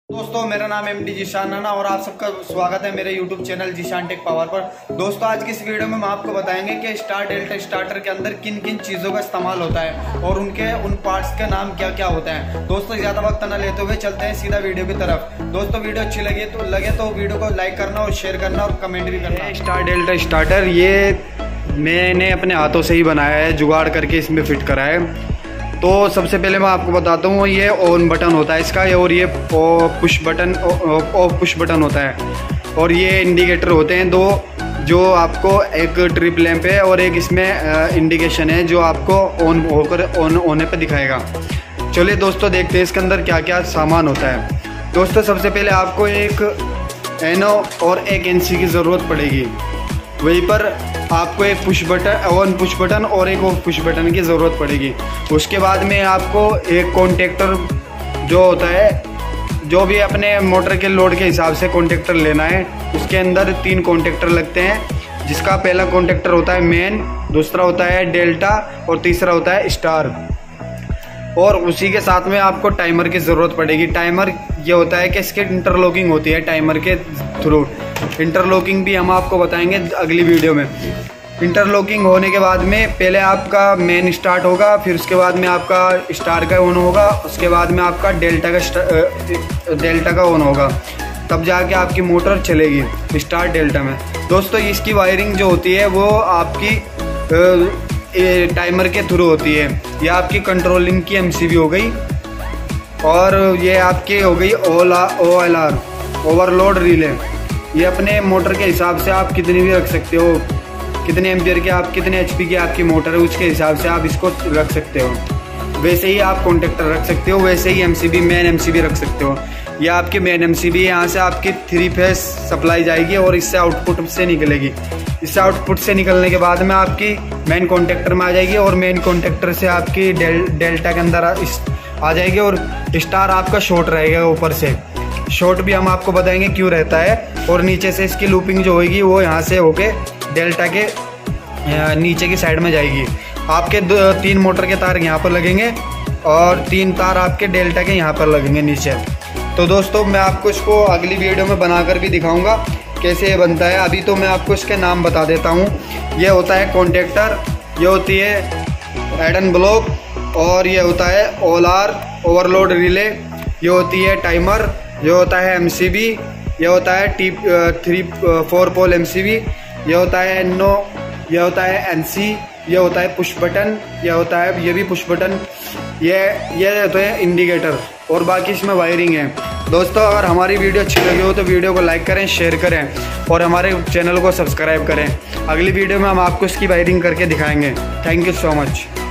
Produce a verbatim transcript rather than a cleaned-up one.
दोस्तों मेरा नाम एम डी जीशान राणा और आप सबका स्वागत है मेरे YouTube channel Zeeshan tech power पर। दोस्तों आज की इस वीडियो में हम आपको बताएंगे कि स्टार डेल्टा स्टार्टर के अंदर किन किन चीज़ों का इस्तेमाल होता है और उनके उन पार्ट्स के नाम क्या क्या होते हैं। दोस्तों ज़्यादा वक्त न लेते हुए चलते हैं सीधा वीडियो की तरफ। दोस्तों वीडियो अच्छी लगे तो लगे तो वीडियो को लाइक करना और शेयर करना और कमेंट भी करना। स्टार डेल्टा स्टार्टर ये मैंने अपने हाथों से ही बनाया है, जुगाड़ करके इसमें फिट करा है। तो सबसे पहले मैं आपको बताता हूँ, ये ऑन बटन होता है इसका और ये push button off push button होता है और ये इंडिकेटर होते हैं दो, जो आपको एक ट्रिप लैंप है और एक इसमें इंडिकेशन है जो आपको ऑन होकर ऑन होने पे दिखाएगा। चलिए दोस्तों देखते हैं इसके अंदर क्या क्या सामान होता है। दोस्तों सबसे पहले आपको एक एनो और एक एनसी की ज़रूरत पड़ेगी। वहीं पर आपको एक push button on push button और एक ऑफ पुश बटन की ज़रूरत पड़ेगी। उसके बाद में आपको एक कॉन्टेक्टर जो होता है, जो भी अपने मोटर के लोड के हिसाब से कॉन्टेक्टर लेना है, उसके अंदर तीन कॉन्टेक्टर लगते हैं, जिसका पहला कॉन्टेक्टर होता है मेन, दूसरा होता है डेल्टा और तीसरा होता है स्टार। और उसी के साथ में आपको टाइमर की ज़रूरत पड़ेगी। टाइमर ये होता है कि इसके इंटरलॉकिंग होती है टाइमर के थ्रू। इंटरलॉकिंग भी हम आपको बताएंगे अगली वीडियो में। इंटरलॉकिंग होने के बाद में पहले आपका मेन स्टार्ट होगा, फिर उसके बाद में आपका स्टार का ऑन होगा, उसके बाद में आपका डेल्टा का डेल्टा का ऑन होगा, तब जाके आपकी मोटर चलेगी स्टार डेल्टा में। दोस्तों इसकी वायरिंग जो होती है वो आपकी टाइमर के थ्रू होती है। यह आपकी कंट्रोलिंग की एमसीबी हो गई और ये आपकी हो गई O L R overload relay. ये अपने मोटर के हिसाब से आप कितनी भी रख सकते हो, कितने एम्पियर की आप कितने एचपी की आपकी मोटर है उसके हिसाब से आप इसको रख सकते हो। वैसे ही आप कॉन्टेक्टर रख सकते हो, वैसे ही एमसीबी मेन एमसीबी रख सकते हो। यह आपकी मेन एमसीबी है, यहाँ से आपकी थ्री फेस सप्लाई जाएगी और इससे आउटपुट से निकलेगी। इससे आउटपुट से निकलने के बाद में आपकी मेन कॉन्टेक्टर में आ जाएगी और मेन कॉन्टेक्टर से आपकी डेल, डेल्टा के अंदर आ जाएगी और स्टार आपका शॉर्ट रहेगा ऊपर से। शॉर्ट भी हम आपको बताएंगे क्यों रहता है। और नीचे से इसकी लूपिंग जो होगी वो यहाँ से होके डेल्टा के नीचे की साइड में जाएगी। आपके दो तीन मोटर के तार यहाँ पर लगेंगे और तीन तार आपके डेल्टा के यहाँ पर लगेंगे नीचे। तो दोस्तों मैं आपको इसको अगली वीडियो में बनाकर भी दिखाऊंगा कैसे ये बनता है। अभी तो मैं आपको इसके नाम बता देता हूँ। ये होता है कॉन्टेक्टर, ये होती है एडन ब्लॉक और ये होता है ओलार ओवरलोड रिले, ये होती है टाइमर, ये होता है एमसीबी, ये होता है T three four pole MCB, ये होता है एनो, ये होता है एनसी, ये होता है पुश बटन, ये होता है ये भी पुश बटन, ये ये होते हैं इंडिकेटर और बाकी इसमें वायरिंग है। दोस्तों अगर हमारी वीडियो अच्छी लगी हो तो वीडियो को लाइक करें, शेयर करें और हमारे चैनल को सब्सक्राइब करें। अगली वीडियो में हम आपको इसकी वायरिंग करके दिखाएंगे। Thank you so much.